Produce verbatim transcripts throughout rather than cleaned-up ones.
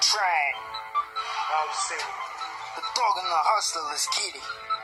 track. I'll say the dog and the hustle is Kitty.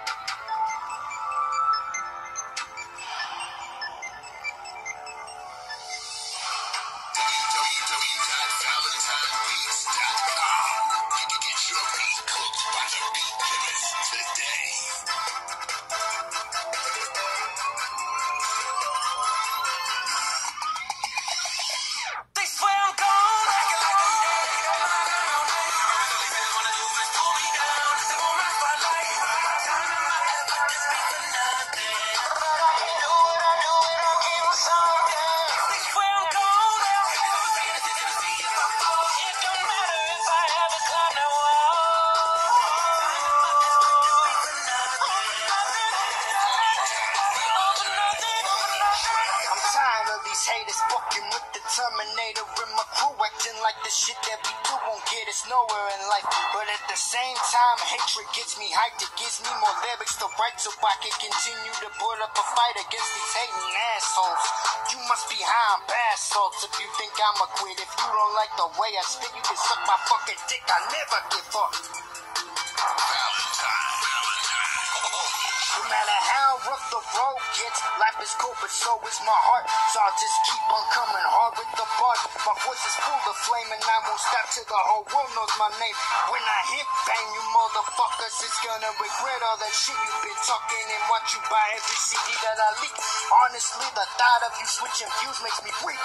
These haters fucking with the Terminator in my crew, acting like the shit that we do won't get us nowhere in life. But at the same time, hatred gets me hyped. It gives me more lyrics to write so I can continue to put up a fight against these hating assholes. You must be high on bath salts if you think I'ma quit. If you don't like the way I spit, you can suck my fucking dick. I never give up. No matter how rough the road gets, life is cold, but so is my heart. So I'll just keep on coming hard with the bar. My voice is full of flame, and I won't stop till the whole world knows my name. When I hit bang, you motherfuckers is gonna regret all that shit you've been talking and watch you buy every C D that I leak. Honestly, the thought of you switching views makes me weak.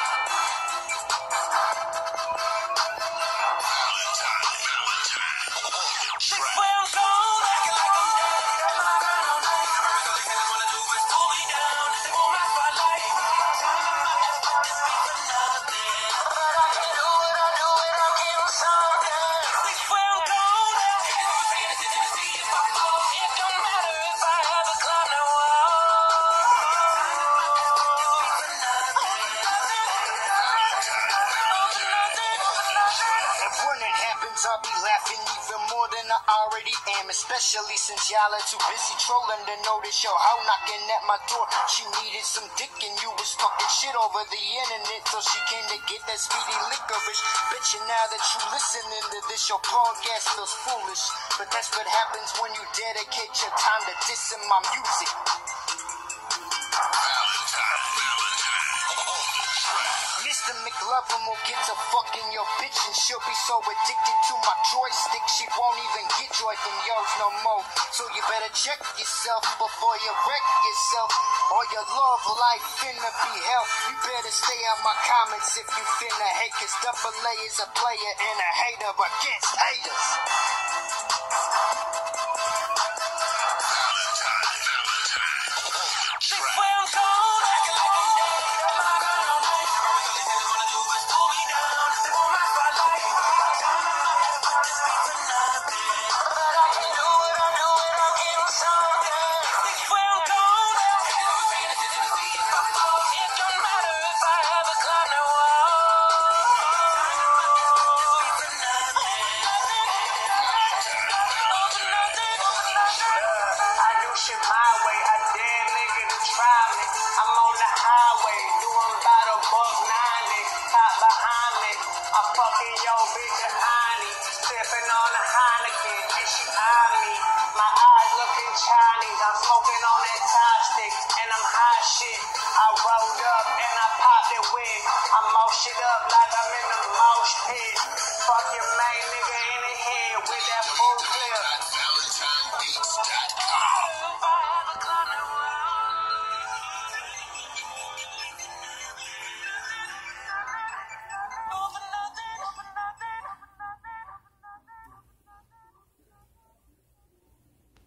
I'll be laughing even more than I already am, especially since y'all are too busy trolling to notice your hoe knocking at my door. She needed some dick and you was talking shit over the internet, so she came to get that speedy licorice. Bitch, and now that you listening to this, your punk ass feels foolish. But that's what happens when you dedicate your time to dissing my music. Mister McLovin will get to fucking your bitch, and she'll be so addicted to my joystick she won't even get joy from yours no more. So you better check yourself before you wreck yourself, or your love life finna be hell. You better stay out my comments if you finna hate, cause Double A is a player and a hater against haters. I'm smoking on that top stick, and I'm hot shit. I rolled up and I popped it with. I mosh it up like I'm in the mosh pit.